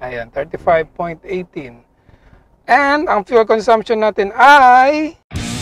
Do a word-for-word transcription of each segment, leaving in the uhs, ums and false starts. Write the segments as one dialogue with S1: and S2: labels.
S1: Ayan, thirty-five point one eight. And ang fuel consumption natin ay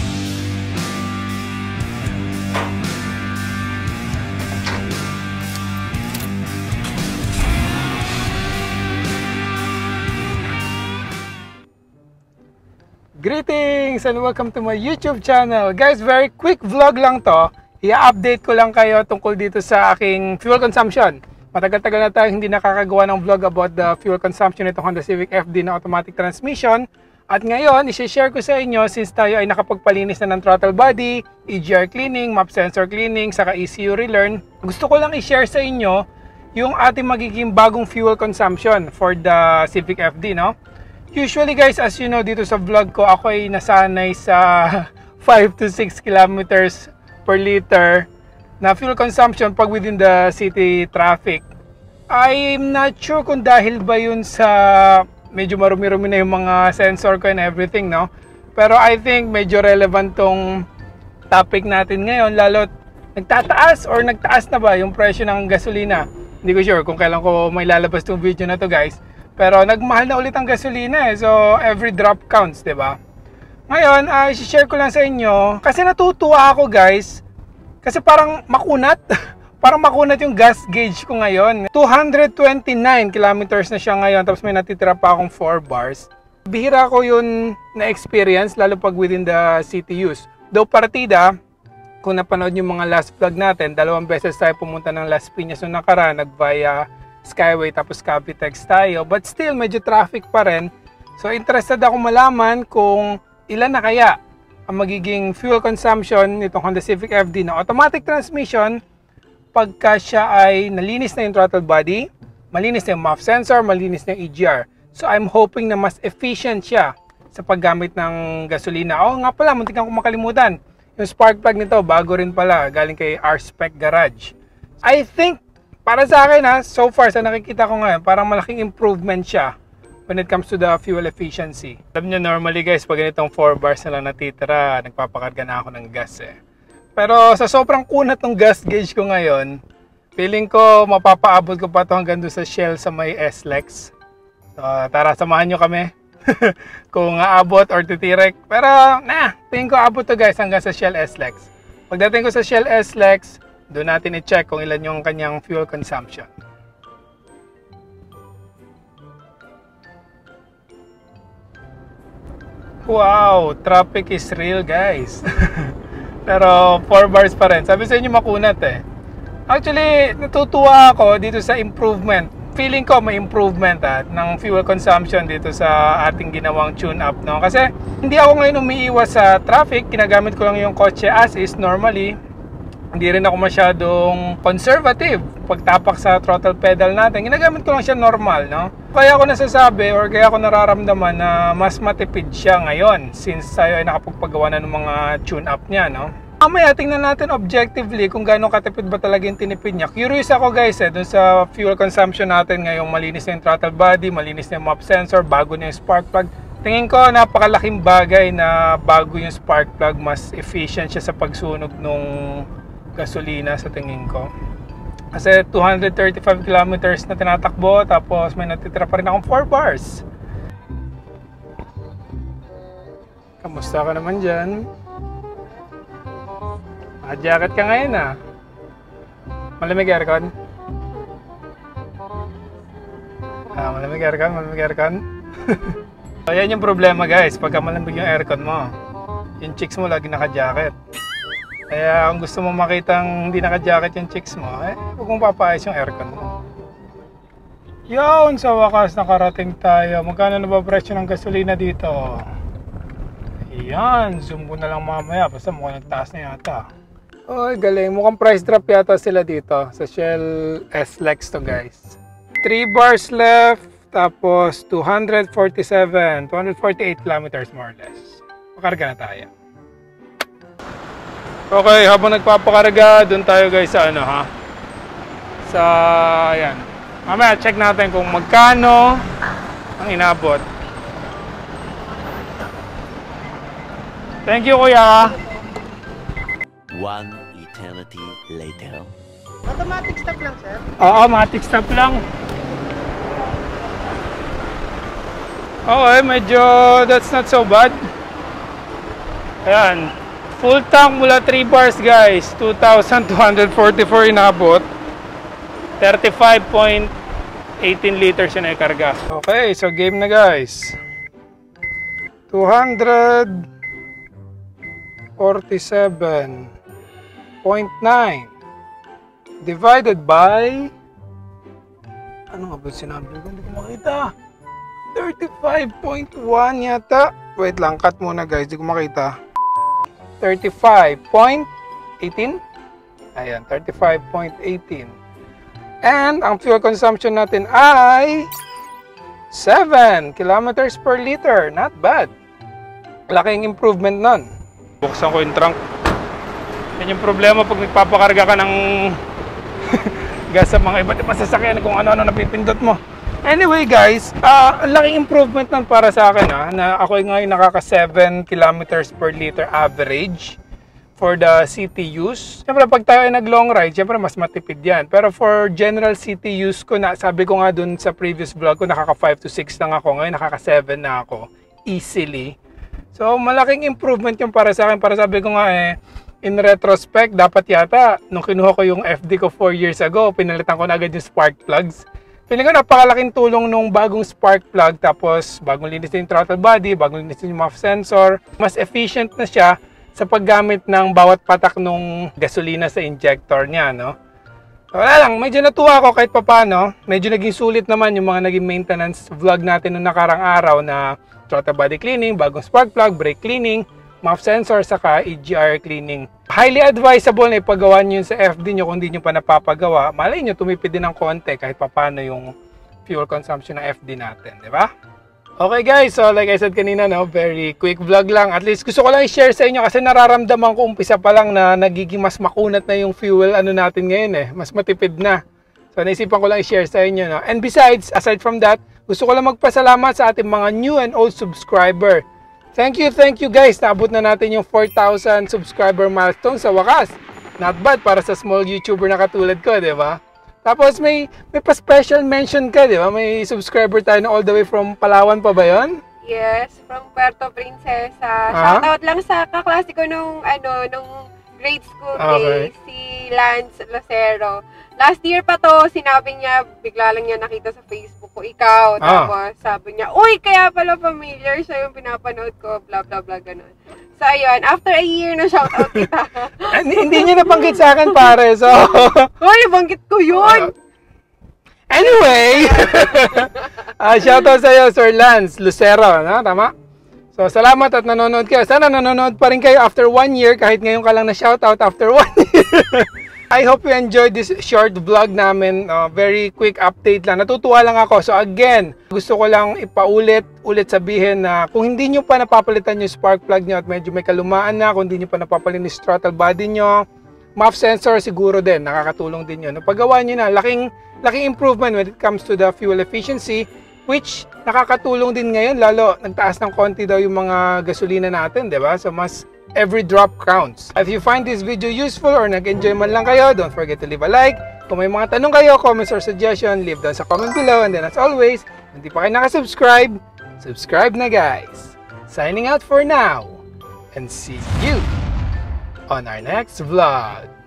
S1: greetings and welcome to my YouTube channel. Guys, very quick vlog lang to. I-update ko lang kayo tungkol dito sa aking fuel consumption. Matagal-tagal na tayo hindi nakakagawa ng vlog about the fuel consumption nitong Honda Civic F D na automatic transmission. At ngayon, i-share ko sa inyo since tayo ay nakapagpalinis na ng throttle body, E G R cleaning, map sensor cleaning, saka E C U relearn. Gusto ko lang i-share sa inyo yung ating magiging bagong fuel consumption for the Civic F D, no? Usually guys, as you know, dito sa vlog ko, ako ay nasanay sa five to six kilometers per liter na fuel consumption pag within the city traffic. I'm not sure kung dahil ba yun sa medyo marumi-rumi na yung mga sensor ko and everything, no? Pero I think medyo relevant tong topic natin ngayon, lalo't nagtataas or nagtaas na ba yung presyo ng gasolina. Hindi ko sure kung kailan ko may lalabas tong video na to guys. Pero nagmahal na ulit ang gasolina eh. So every drop counts, 'di ba? Ngayon, uh, i-share ko lang sa inyo kasi natutuwa ako, guys. Kasi parang makunat. Parang makunat yung gas gauge ko ngayon. two hundred twenty-nine kilometers na siya ngayon, tapos may natitira pa akong four bars. Bihira ko yun na experience lalo pag within the city use. Though partida, kung napanood yung mga last vlog natin, dalawang beses tayo pumunta ng Las Piñas nung nakaraan, nag-via Skyway tapos Cavitex tayo, but still medyo traffic pa rin. So interested ako malaman kung ilan na kaya ang magiging fuel consumption nitong Honda Civic F D na automatic transmission pagka siya ay nalinis na yung throttle body, malinis na yung map sensor, malinis na yung E G R. So I'm hoping na mas efficient siya sa paggamit ng gasolina. Oh nga pala, muntik akong makalimutan, yung spark plug nito bago rin pala, galing kay R-Spec Garage. I think para sa akin ha, so far sa nakikita ko ngayon, parang malaking improvement siya when it comes to the fuel efficiency. Alam nyo, normally guys, pag ganitong four bars na lang natitira, nagpapakarga na ako ng gas eh. Pero sa sobrang kunat ng gas gauge ko ngayon, feeling ko mapapaabot ko pa ito hanggang doon sa Shell sa may S-Lex. So tara, samahan nyo kami kung aabot or titirek. Pero nah, tingin ko abot to guys hanggang sa Shell S-Lex. Pagdating ko sa Shell S-Lex, doon natin i-check kung ilan yung kanyang fuel consumption. Wow, traffic is real guys. Pero four bars pa rin. Sabi sa inyo makunat eh. Actually, natutuwa ako dito sa improvement. Feeling ko may improvement ah, ng fuel consumption dito sa ating ginawang tune-up, no? Kasi hindi ako ngayon umiiwas sa traffic. Ginagamit ko lang yung kotse as is normally. Hindi rin ako masyadong conservative pagtapak sa throttle pedal natin. Ginagamit ko lang siya normal, no? Kaya ako nasasabi or kaya ako nararamdaman na mas matipid siya ngayon since tayo ay nakapagpagawa na ng mga tune-up niya, no? Mamaya tingnan natin objectively kung gaano katipid ba talaga yung tinipid niya. Curious ako guys eh, dun sa fuel consumption natin ngayong malinis na yung throttle body, malinis na yung map sensor, bago na yung spark plug. Tingin ko napakalaking bagay na bago yung spark plug, mas efficient siya sa pagsunog nung gasolina sa tingin ko. Kasi two hundred thirty-five kilometers na tinatakbo, tapos may natitira pa rin akong four bars. Kamusta ka naman dyan? Naka-jacket ka ngayon ah. Malamig aircon? Ah, malamig aircon, malamig aircon. So yan yung problema guys, pagka malamig yung aircon mo, yung chicks mo lagi naka-jacket. Kaya kung gusto mo makitang hindi naka-jacket yung chicks mo, eh, huwag mong papaayos yung aircon mo. Yun, sa wakas nakarating tayo. Magkano na ba presyo ng gasolina dito? Ayan, zoom ko na lang mamaya. Basta mukhang nagtaas na yata. Oy, galing. Mukhang price drop yata sila dito. Sa Shell S-Lex to guys. three bars left. Tapos two hundred forty-seven, two hundred forty-eight kilometers more or less. Pakarga na tayo. Okay, habang nagpapakarga, doon tayo guys sa ano ha. Sa, ayan. Mamaya check natin kung magkano ang inabot. Thank you kuya.
S2: One eternity later.
S3: Automatic stop lang sir?
S1: Oo, automatic stop lang. Okay, medyo that's not so bad. Ayan. Full tank mula three bars guys. two thousand two hundred forty-four inabot. thirty-five point one eight liters yung naikarga. Okay, so game na guys. two hundred forty-seven point nine divided by, ano nga ba sinabi ko? Hindi ko makita. thirty-five point one yata. Wait lang, cut muna guys. Hindi ko makita. thirty-five point one eight. Ayan, thirty-five point one eight. And ang fuel consumption natin ay seven kilometers per liter. Not bad. Laking improvement nun. Buksan ko yung trunk. Yan yung problema pag nagpapakarga ka ng gas sa mga iba't ibang sasakyan kung ano-ano napipindot mo. Anyway guys, uh, laking improvement nun para sa akin ha, na ako ngayon nakaka seven kilometers per liter average for the city use. Siyempre pag tayo ay nag long ride, siyempre mas matipid yan. Pero for general city use ko na, sabi ko nga dun sa previous vlog ko, nakaka five to six lang ako. Ngayon nakaka seven na ako easily. So malaking improvement yung para sa akin. Para sabi ko nga eh, in retrospect, dapat yata, nung kinuha ko yung F D ko four years ago, pinalitan ko na agad yung spark plugs. Feeling ko napakalaking tulong nung bagong spark plug, tapos bagong linis yung throttle body, bagong linis yung muff sensor. Mas efficient na siya sa paggamit ng bawat patak nung gasolina sa injector niya, no? So, wala lang, medyo natuwa ako kahit papano. Medyo naging sulit naman yung mga naging maintenance vlog natin nung nakarang araw na throttle body cleaning, bagong spark plug, brake cleaning, muff sensor, saka E G R cleaning. Highly advisable na ipagawa nyo yun sa F D nyo kung hindi nyo pa napapagawa. Malay nyo, tumipid din ng konti kahit papano yung fuel consumption ng F D natin, di ba? Okay guys, so like I said kanina, no, very quick vlog lang. At least gusto ko lang i-share sa inyo kasi nararamdaman ko umpisa pa lang na nagiging mas makunat na yung fuel ano natin ngayon eh. Mas matipid na. So naisipan ko lang i-share sa inyo, no. And besides, aside from that, gusto ko lang magpasalamat sa ating mga new and old subscriber. Thank you, thank you guys. Naabot na natin yung four thousand subscriber milestone sa wakas. Not bad para sa small YouTuber na katulad ko, di ba? Tapos may may pa-special mention ka, di ba? May subscriber tayo na all the way from Palawan pa ba yun?
S3: Yes, from Puerto Princesa.
S1: Ah?
S3: Shoutout lang sa kaklase ko nung, ano, nung grade school
S1: Okay.
S3: days, si Lance Lucero. Last year pa to, sinabi niya, bigla lang niya nakita sa Facebook ko, ikaw.
S1: Ah.
S3: Tapos sabi niya, uy, kaya pala familiar siya yung pinapanood ko, blah, blah, blah, ganun. So, ayun, after a year na shoutout kita.
S1: hindi, hindi niya nabanggit sa akin, pare. So,
S3: Uy, banggit ko yun!
S1: anyway, uh, shoutout sa iyo, Sir Lance Lucero, no? Tama? So, salamat at nanonood kayo. Sana nanonood pa rin kayo after one year, kahit ngayon ka lang na shoutout after one year. I hope you enjoyed this short vlog namin. Uh, very quick update lang. Natutuwa lang ako. So again, gusto ko lang ipaulit, ulit sabihin na kung hindi nyo pa napapalitan yung spark plug nyo at medyo may kalumaan na, kung hindi nyo pa napapalitan yung throttle body nyo, muff sensor siguro din, nakakatulong din yun. Paggawa nyo na, laking, laking improvement when it comes to the fuel efficiency, which nakakatulong din ngayon, lalo nagtaas ng konti daw yung mga gasolina natin, di ba? So mas every drop counts. If you find this video useful or nag-enjoy man lang kayo, don't forget to leave a like. Kung may mga tanong kayo, comments or suggestion, leave down sa comment below. And then as always, kung hindi pa kayo nakasubscribe, subscribe na guys. Signing out for now. And see you on our next vlog.